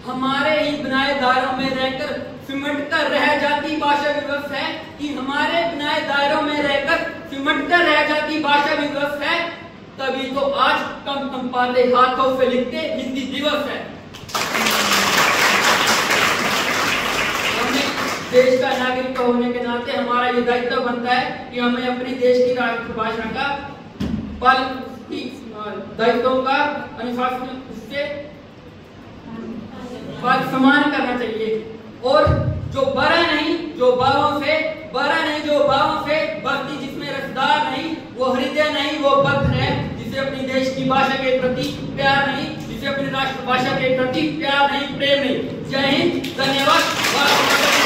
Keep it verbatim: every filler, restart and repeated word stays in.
हमारे ही बनाए दायरों में रहकर सिमट कर रह जाती भाषा विवश है, कि हमारे बनाए दायरों में रहकर सिमट कर रह जाती भाषा विवश है, तभी तो आज कम कम पाते हाथों से लिखते हिंदी दिवस है। हमें देश का नागरिक होने के नाते हमारा ये दायित्व बनता है कि हमें अपनी देश की राष्ट्रभाषा का पालन, दायित्वों का अनुशासन उससे सम्मान करना चाहिए। और जो बड़ा नहीं जो भावों से बड़ा नहीं जो भावों से भक्ति जिसमें रसदार नहीं, वो हृदय नहीं वो पत्र है, जिसे अपनी देश की भाषा के प्रति प्यार नहीं, जिसे अपनी राष्ट्रभाषा के प्रति प्यार नहीं, प्रेम नहीं। जय हिंद, धन्यवाद।